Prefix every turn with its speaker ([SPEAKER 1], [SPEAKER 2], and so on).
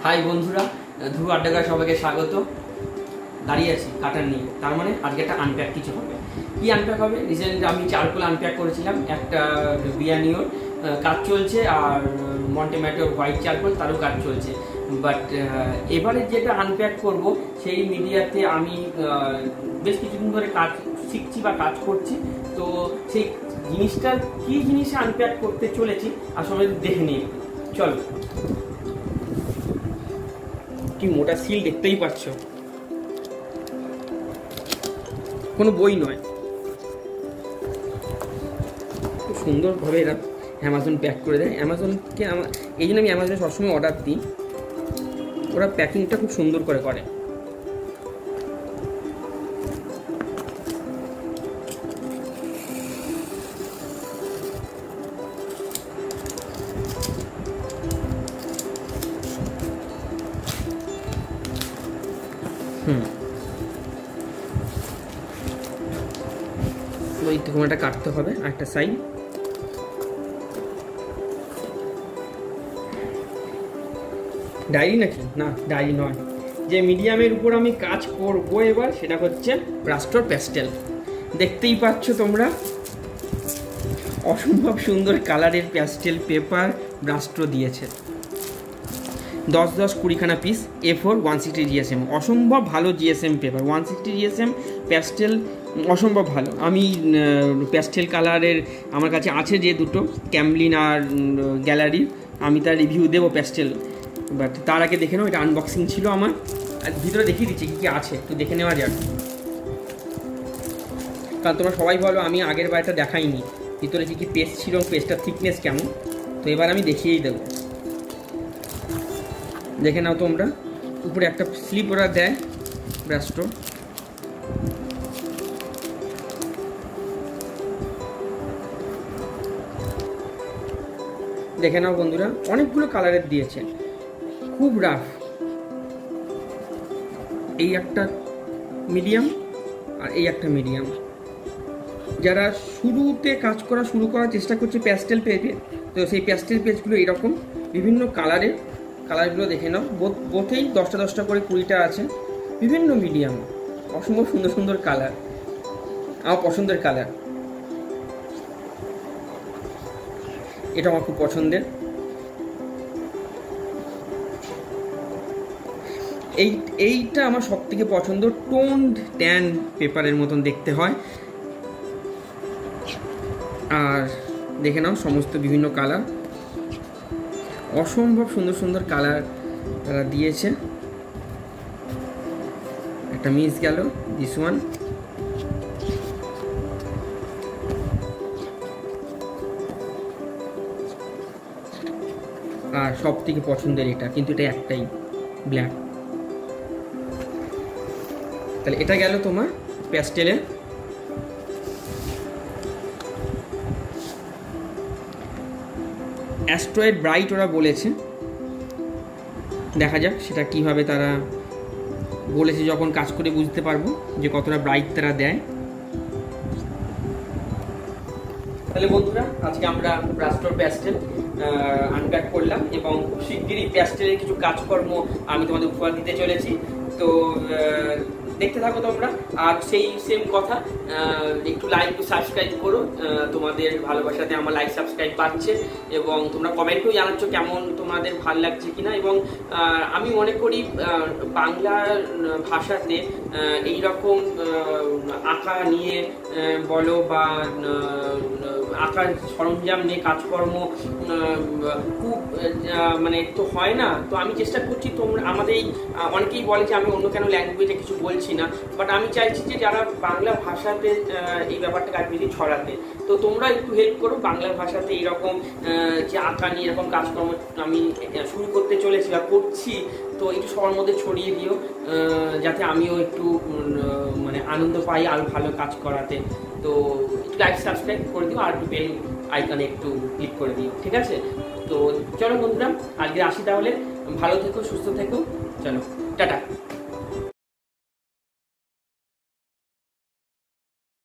[SPEAKER 1] High বন্ধুরা, ধ্রুব আড্ডাগায় সবাইকে স্বাগত। দাঁড়িয়ে আছি কাটার নিয়ে, তার মানে আজকে একটা আনপ্যাক কিছু হবে। কি আনপ্যাক হবে? রিসেন্টলি আমি চারকোল আনপ্যাক করেছিলাম, একটা বিয়ানিওর কাজ চলছে, আর মন্টেম্যাটোর হোয়াইট চারকোল তারও কাজ চলছে। বাট এবারে যেটা আনপ্যাক করব সেই মিডিয়াতে আমি বেশ কিছুদিন ধরে কাজ শিখছি বা কাজ করছি। তো সেই জিনিসটার কী জিনিসে আনপ্যাক করতে চলেছি আসলে দেখে নিই, চলো। কি মোটা সিল দেখতেই পাচ্ছ, কোনো বই নয়, খুব সুন্দরভাবে এরা অ্যামাজন প্যাক করে দেয়। অ্যামাজনকে এই জন্য আমি অ্যামাজনে সবসময় অর্ডার দিই, ওরা প্যাকিংটা খুব সুন্দর করে করে। ওই তোমাটা কাটতে হবে একটা সাইড। ডায়েরি নাকি? না, ডায়েরি নয়। যে মিডিয়ামের উপর আমি কাজ করবো এবার সেটা হচ্ছে ব্রাস্টোর প্যাস্টেল। দেখতেই পাচ্ছ তোমরা, অসম্ভব সুন্দর কালারের প্যাস্টেল পেপার ব্রাস্টো দিয়েছে। 10-20 পিস A4 160 GSM, অসম্ভব ভালো GSM পেপার। 160 GSM প্যাস্টেল অসম্ভব ভালো। আমি প্যাস্টেল কালারের আমার কাছে আছে যে দুটো, ক্যামলিন আর গ্যালারি, আমি তার রিভিউ দেবো প্যাস্টেল। বাট তার আগে দেখে নাও, এটা আনবক্সিং ছিল আমার, আর ভিতরে দেখিয়ে দিচ্ছি কী কী আছে, একটু দেখে নেওয়া যাক। কারণ তোমরা সবাই বলো আমি আগের বারটা দেখাইনি ভিতরে কী কী পেস্ট ছিল, পেস্টটার থিকনেস কেমন। তো এবার আমি দেখিয়েই দেবো, দেখে নাও তোমরা। উপরে একটা স্লিপ ওরা দেয় ব্রাস্টো, দেখে নাও বন্ধুরা, অনেকগুলো কালারের দিয়েছে, খুব রাফ। এই একটা মিডিয়াম আর এই একটা মিডিয়াম। যারা শুরুতে কাজ শুরু করার চেষ্টা করছে প্যাস্টেল পেজে, তো সেই প্যাস্টেল পেজগুলো এরকম বিভিন্ন কালারের, কালারগুলো দেখে নাও। বোথেই 10টা করে 20টা আছে, বিভিন্ন মিডিয়াম, অসম্ভব সুন্দর সুন্দর কালার, আমার পছন্দের কালার। এটা আমার খুব পছন্দের। এইটা আমার সব থেকে পছন্দ, টোন্ড ট্যান পেপারের মতন দেখতে হয়। আর দেখে নাও সমস্ত বিভিন্ন কালার, অসম্ভব সুন্দর সুন্দর কালার তারা দিয়েছে। একটা মিস গেল, দিস ওয়ান। আর সব থেকে পছন্দের এটা, কিন্তু এটা একটাই ব্ল্যাক। তাহলে এটা গেল তোমার প্যাস্টেলের। অ্যাস্ট্রয়েড ব্রাইট ওরা বলেছে, দেখা যাক সেটা কিভাবে তারা বলেছে, যখন কাজ করে বুঝতে পারবো যে কতটা ব্রাইট তারা দেয়। তাহলে বন্ধুরা, আজকে আমরা ব্রাস্টোর প্যাস্টেল আনপ্যাক করলাম, এবং খুব শিগগিরই প্যাস্টেলের কিছু কাজকর্ম আমি তোমাদের উপহার দিতে চলেছি। তো দেখতে থাকো তোমরা। আর সেই সেম কথা, একটু লাইক টু সাবস্ক্রাইব করো, তোমাদের ভালোবাসাতে আমার লাইক সাবস্ক্রাইব পাচ্ছে, এবং তোমরা কমেন্টেও জানাচ্ছ কেমন তোমাদের ভালো লাগছে কিনা। এবং আমি মনে করি বাংলা ভাষাতে এইরকম আঁকা নিয়ে বলো বা আঁকার সরঞ্জাম নিয়ে কাজকর্ম খুব মানে তো হয় না। তো আমি চেষ্টা করছি, তোমরা আমাদের অনেকেই বলে যে আমি অন্য কেন ল্যাঙ্গুয়েজে কিছু বলছি না, বাট আমি চাইছি যে যারা বাংলা ভাষাতে এই ব্যাপারটাকে আর বেশি ছড়াতে, তো তোমরা একটু হেল্প করো বাংলা ভাষাতে এইরকম যে আঁকা নিয়ে এরকম কাজকর্ম আমি শুরু করতে চলেছি বা করছি, তো একটু সবার মধ্যে ছড়িয়ে দিও, যাতে আমিও একটু মানে আনন্দ পাই আর ভালো কাজ করাতে। তো একটু লাইক সাবস্ক্রাইব করে দিও, আর একটু বেল আইকনে একটু ক্লিক করে দিও, ঠিক আছে? তো চলো বন্ধুরা, আজকে আসি তাহলে। ভালো থেকো, সুস্থ থেকো, চলো টাটা।